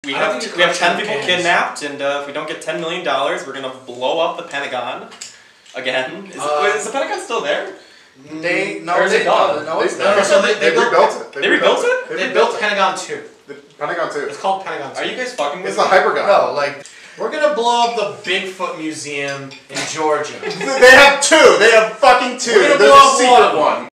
We have 10 people kidnapped, and if we don't get $10 million, we're gonna blow up the Pentagon again. Is the Pentagon still there? They rebuilt it. They rebuilt it. They built Pentagon 2. The Pentagon 2. It's called Pentagon 2. Are you guys fucking with me? It's the hypergon. No, like we're gonna blow up the Bigfoot Museum in Georgia. They have 2. They have fucking 2. We're gonna There's blow a up secret one.